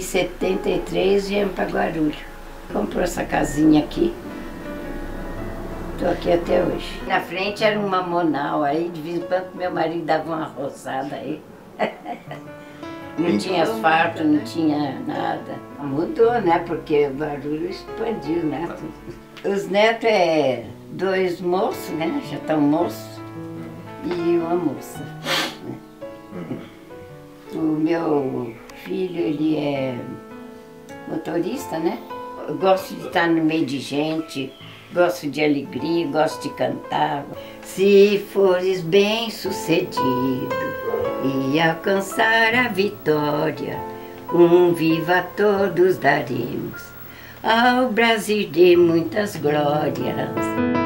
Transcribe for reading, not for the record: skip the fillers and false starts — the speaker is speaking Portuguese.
73 viemos para Guarulhos. Comprou essa casinha aqui. Estou aqui até hoje. Na frente era um mamonal, aí de vez em quando meu marido dava uma roçada aí. Não tinha asfalto, não tinha nada. Mudou, né? Porque o barulho expandiu, né? Os netos é 2 moços, né? Já estão moços. E uma moça. Né? O meu filho, ele é motorista, né? Eu gosto de estar no meio de gente, gosto de alegria, gosto de cantar. Se fores bem-sucedido e alcançar a vitória, viva todos daremos ao Brasil de muitas glórias.